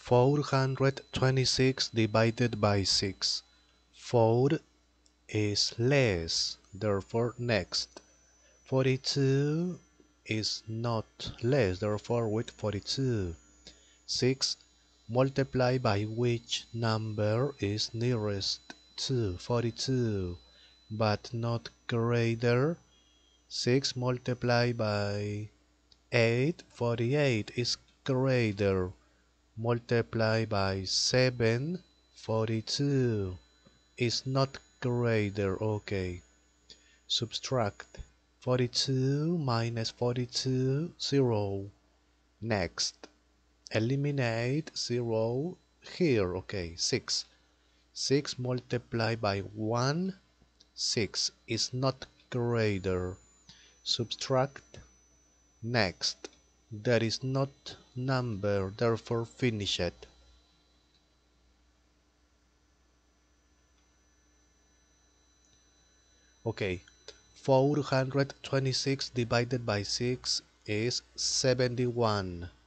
426 divided by 6. 4 is less, therefore next. 42 is not less, therefore with 42. 6 multiplied by which number is nearest to 42, but not greater. 6 multiplied by 8, 48 is greater. Multiply by 7, 42 is not greater. Okay. Subtract 42 minus 42, 0. Next, eliminate 0 here. Okay, 6. 6 multiplied by 1, 6 is not greater. Subtract. Next, there is not number, therefore finish it. Okay, 426 divided by 6 is 71.